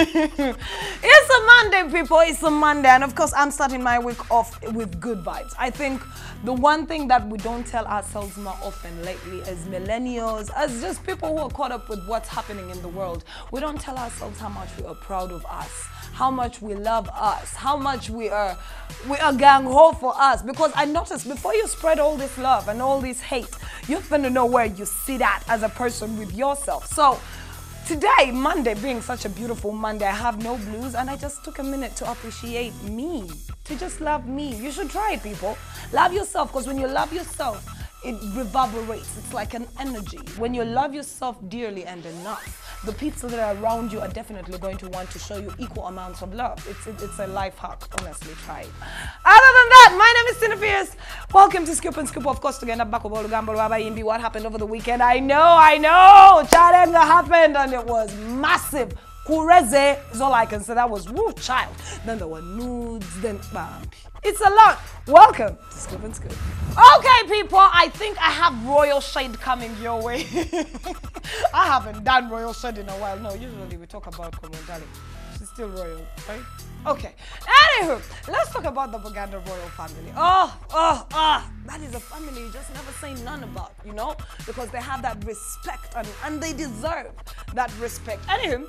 It's a Monday, people. It's a Monday. And of course, I'm starting my week off with good vibes. I think the one thing that we don't tell ourselves more often lately as millennials, as just people who are caught up with what's happening in the world, we don't tell ourselves how much we are proud of us, how much we love us, how much we are gang ho for us. Because I noticed before you spread all this love and all this hate, you're gonna know where you sit at as a person with yourself. So today, Monday being such a beautiful Monday, I have no blues and I just took a minute to appreciate me, to just love me. You should try it, people. Love yourself, because when you love yourself, it reverberates. It's like an energy. When you love yourself dearly and enough, the people that are around you are definitely going to want to show you equal amounts of love. It's a life hack. Honestly, try it. Other than that, my name is Tina Pierce. Welcome to Scoop and Scoop. Of course, together back with what happened over the weekend. I know. Charenga happened and it was massive. Kureze is all I can say. That was woo, child. Then there were nudes. Then bam. It's a lot. Welcome to Scoop and Scoop. Okay, people, I think I have royal shade coming your way. I haven't done royal shade in a while. No, usually we talk about Komondali. She's still royal, right? Okay. Anywho, let's talk about the Buganda royal family. That is a family you just never say none about, you know? Because they have that respect and they deserve that respect. Anywho,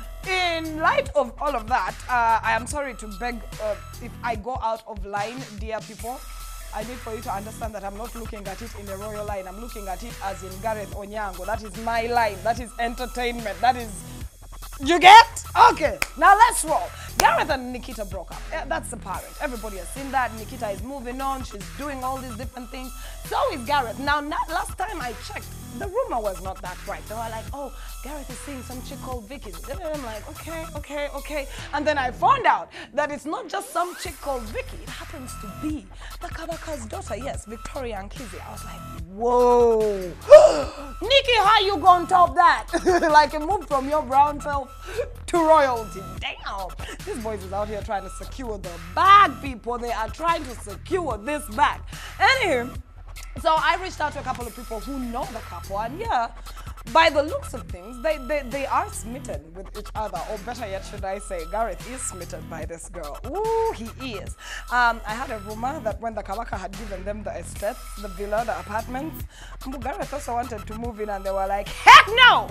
in light of all of that, I am sorry to beg if I go out of line, dear people. I need for you to understand that I'm not looking at it in a royal line. I'm looking at it as in Gareth Onyango. That is my line. That is entertainment. That is... You get? Okay, now let's roll. Gareth and Nikita broke up. Yeah, that's apparent. Everybody has seen that. Nikita is moving on. She's doing all these different things. So is Gareth. Now, last time I checked, the rumor was not that right. They were like, oh, Gareth is seeing some chick called Vicky. And I'm like, okay. And then I found out that it's not just some chick called Vicky. It happens to be the Kabaka's daughter. Yes, Victoria and Kizzy. I was like, whoa. Nikki, how you gonna top that? Like, it moved from your brown self to royalty. Damn. These boys is out here trying to secure the bag, people. They are trying to secure this bag. Anyway, so I reached out to a couple of people who know the couple, and yeah, by the looks of things, they are smitten with each other, or better yet, should I say, Gareth is smitten by this girl. Ooh, he is. I had a rumor that when the Kabaka had given them the estate, the villa, the apartments, Gareth also wanted to move in, and they were like, heck no!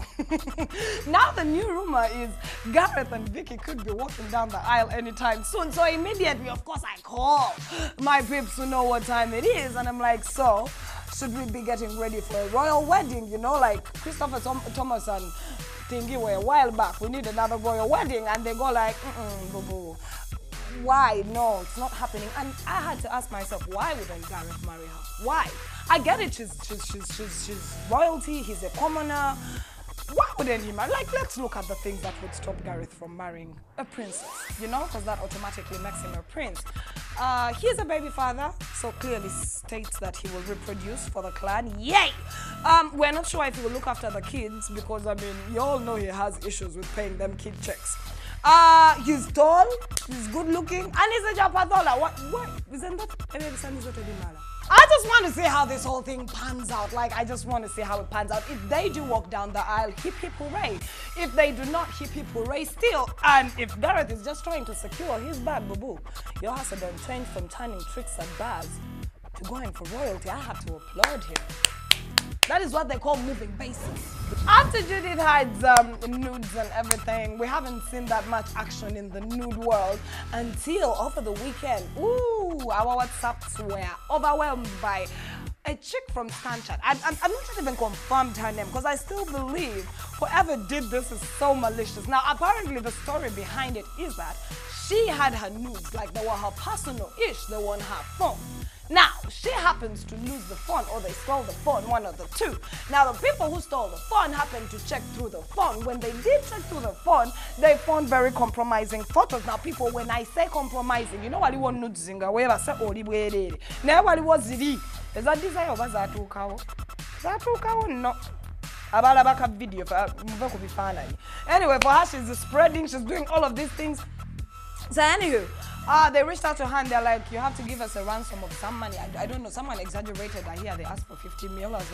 Now the new rumor is Gareth and Vicky could be walking down the aisle anytime soon. So immediately, of course, I call my peeps to know what time it is, and I'm like, so should we be getting ready for a royal wedding? You know, like Christopher Thomas and Tingy were a while back. We need another royal wedding. And they go like, boo-boo. Why? No, it's not happening. And I had to ask myself, why wouldn't Gareth marry her? Why? I get it. She's royalty. He's a commoner. Why wouldn't he marry? Like, let's look at the things that would stop Gareth from marrying a princess, you know, because that automatically makes him a prince. He's a baby father, so clearly states that he will reproduce for the clan. Yay! We're not sure if he will look after the kids, because, I mean, you all know he has issues with paying them kid checks. He's tall, he's good looking, and he's a Japathola. What? Isn't that? I just want to see how this whole thing pans out. Like, I just want to see how it pans out. If they do walk down the aisle, hip hip hooray. If they do not, hip hip hooray still. And if Gareth is just trying to secure his bag, boo-boo, your house had changed from turning tricks at bars to going for royalty. I have to applaud him. That is what they call moving bases. After Judith Hyde's nudes and everything, we haven't seen that much action in the nude world until over the weekend. Ooh, our WhatsApps were overwhelmed by a chick from Snapchat. I'm not even confirmed her name, because I still believe whoever did this is so malicious. Now, apparently the story behind it is that she had her nudes, like they were her personal-ish, they were on her phone. Now, she happens to lose the phone, or they stole the phone, one of the two. Now, the people who stole the phone happened to check through the phone. When they did check through the phone, they found very compromising photos. Now, people, when I say compromising, you know what you want to do? Where I say, oh, now what was it? Is that desire over Zatukawo? Zatukawo, no. Abalabaka video for anyway, for her, she's spreading, she's doing all of these things. So, anywho, they reached out to her and they're like, you have to give us a ransom of some money. I don't know, someone exaggerated. I hear they asked for 50 mil. I was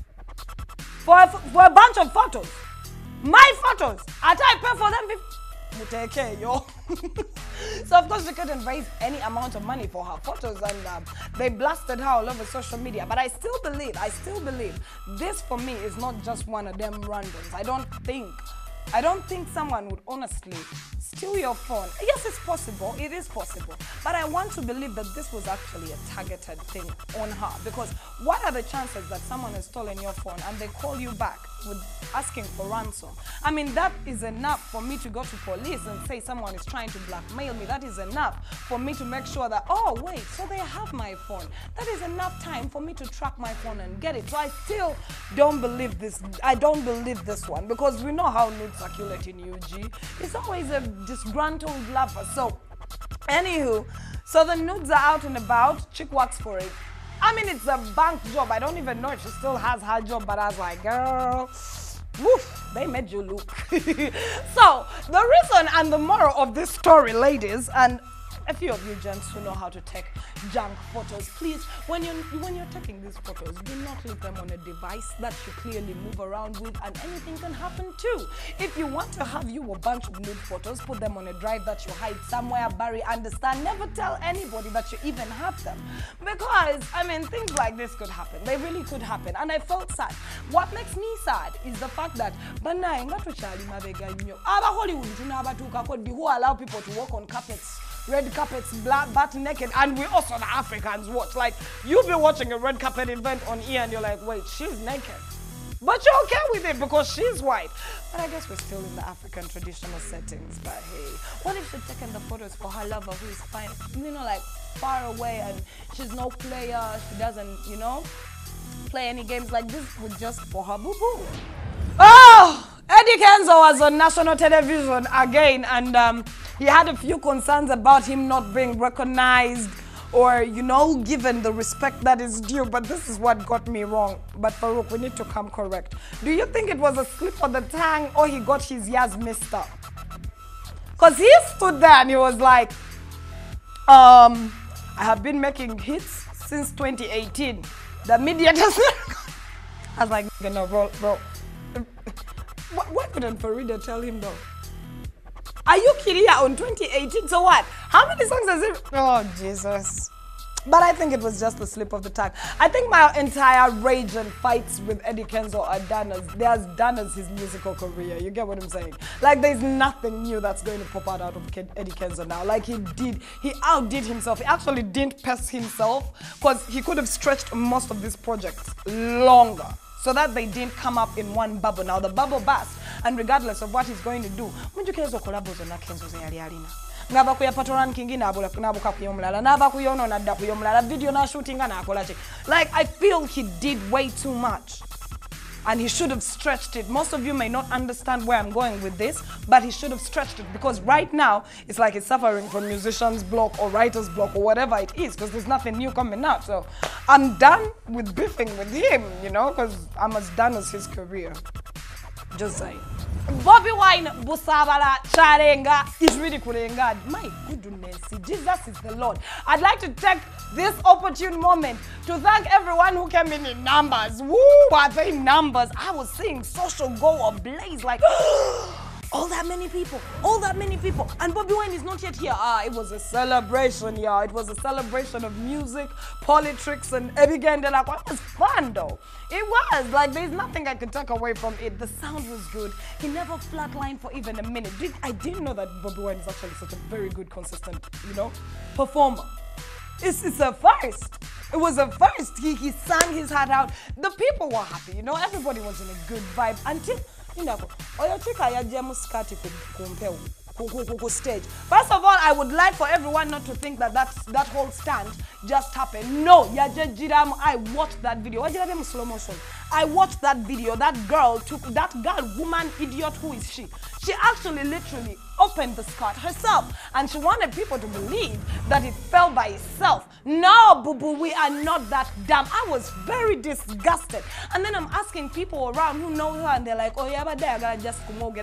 like, for a bunch of photos. My photos. I pay for them muteke yo. So of course she couldn't raise any amount of money for her photos, and they blasted her all over social media. But I still believe this for me is not just one of them randoms. I don't think someone would honestly steal your phone. Yes, it's possible. It is possible. But I want to believe that this was actually a targeted thing on her. Because what are the chances that someone has stolen your phone and they call you back with asking for ransom? I mean, that is enough for me to go to police and say someone is trying to blackmail me. That is enough for me to make sure that, oh, wait, so they have my phone. That is enough time for me to track my phone and get it. So I still don't believe this. I don't believe this one, because we know how nudes circulate in UG. It's always a disgruntled lover. So, anywho, so the nudes are out and about. Chick works for it. I mean, it's a bank job. I don't even know if she still has her job, but I was like, girl, woof, they made you look. So, the reason and the moral of this story, ladies, and a few of you gents who know how to take junk photos, please, when you're taking these photos, do not leave them on a device that you clearly move around with, and anything can happen too. If you want to have a bunch of nude photos, put them on a drive that you hide somewhere, bury, understand, never tell anybody that you even have them. Because, I mean, things like this could happen. They really could happen. And I felt sad. What makes me sad is the fact that who allow people to walk on carpets, red carpets, butt naked, and we also the Africans watch. Like, you'll be watching a red carpet event on here and you're like, wait, she's naked. But you're okay with it because she's white. But I guess we're still in the African traditional settings. But hey, what if she'd taken the photos for her lover who is fine, like far away, and she's no player, she doesn't, play any games like this, with just for her boo-boo. Oh! Eddie Kenzo was on national television again, and he had a few concerns about him not being recognized or, given the respect that is due. But this is what got me wrong. But Farouk, we need to come correct. Do you think it was a slip of the tongue, or he got his ears messed up? Because he stood there and he was like, I have been making hits since 2018. The media doesn't... I was like, no, bro. Why couldn't Farida tell him though? Are you kidding? On 2018? So what? How many songs has it? Oh, Jesus. But I think it was just a slip of the tongue. I think my entire rage and fights with Eddie Kenzo are done as his musical career. You get what I'm saying? Like, there's nothing new that's going to pop out of Eddie Kenzo now. Like, he outdid himself. He actually didn't pace himself, because he could have stretched most of these projects longer, so that they didn't come up in one bubble. Now the bubble burst, and regardless of what he's going to do, Kenzo collabos na Kenzo zeyali alina. Ngaba kuya patoran kingi nabuka kuyomulala, naba kuyono nadda kuyomulala, video na shooting na akolache. Like, I feel he did way too much, and he should have stretched it. Most of you may not understand where I'm going with this, but he should have stretched it, because right now it's like he's suffering from musician's block or writer's block or whatever it is, because there's nothing new coming out. So I'm done with beefing with him, because I'm as done as his career. Just saying. Bobby Wine Busabala Charenga is really kurenga. My goodness, Jesus is the Lord. I'd like to take this opportune moment to thank everyone who came in numbers. Woo, are they numbers? I was seeing social go ablaze, like all that many people. And Bobby Wine is not yet here. It was a celebration, yeah. It was a celebration of music, politics, and everything. It was fun, though. It was. Like, there's nothing I could take away from it. The sound was good. He never flatlined for even a minute. I didn't know that Bobby Wine is actually such a very good, consistent, performer. It's a first. It was a first. He sang his heart out. The people were happy, Everybody was in a good vibe until... stage. First of all, I would like for everyone not to think that that whole stand just happened. No, I watched that video. Slow motion. I watched that video. That girl, woman, idiot, who is she? She actually literally opened the skirt herself, and she wanted people to believe that it fell by itself. No, boo-boo, we are not that dumb. I was very disgusted. And then I'm asking people around who know her, and they're like, oh yeah, but they're gonna just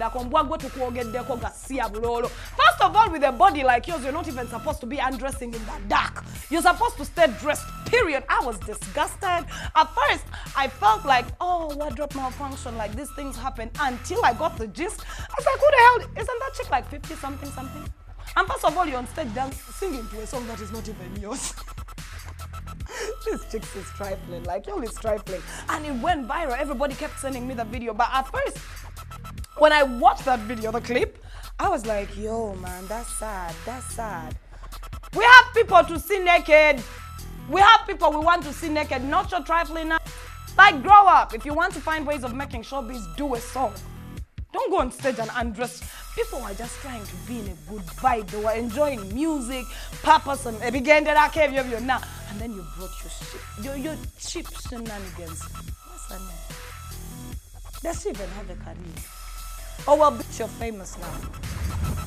First of all, with a body like yours, you're not even supposed to be undressing in the dark. You're supposed to stay dressed, period. I was disgusted. At first, I felt like like, oh, wardrobe malfunction, like these things happen, until I got the gist. I was like, who the hell, isn't that chick like 50 something something? And first of all, you're on stage dance, singing to a song that is not even yours. This chick is trifling, like y'all is trifling. And it went viral, everybody kept sending me the video. But at first, when I watched that video, the clip, I was like, yo man, that's sad, that's sad. We have people to see naked. We have people we want to see naked, not your trifling now. Like, grow up. If you want to find ways of making showbiz, do a song. Don't go on stage and undress. People are just trying to be in a good vibe. They were enjoying music, purpose, and began to now. And then you brought your cheap shenanigans. What's her name? Does she even have a career? Oh well, bitch, you're famous now.